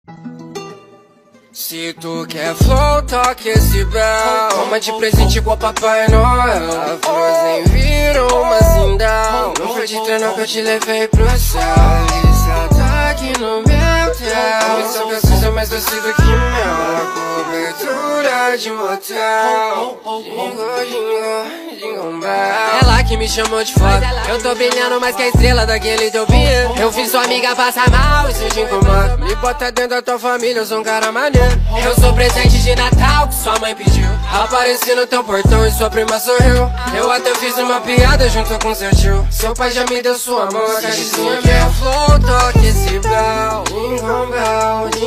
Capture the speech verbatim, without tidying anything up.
Se tu quer flow, toque esse bel. Toma de presente igual Papai Noel. A Frozen virou uma Zindal. Não foi de treino que eu te levei pro céu. Alicia tá aqui no meu hotel. Essa pesquisa é mais doce do que mel. A cobertura de motel. Jingle, jingle, jingle bell. Ela que me chamou de foda. Eu tô brilhando mais que a estrela daquele teu beat. Eu fiz sua amiga passar mal, isso te incomoda. Me bota dentro da tua família, eu sou um cara maneiro. Eu sou presente de Natal que sua mãe pediu. Apareci no teu portão e sua prima sorriu. Eu até fiz uma piada junto com seu tio. Seu pai já me deu sua mão, a caixinha minha flow, toque esse bell. Jingle bell, jingle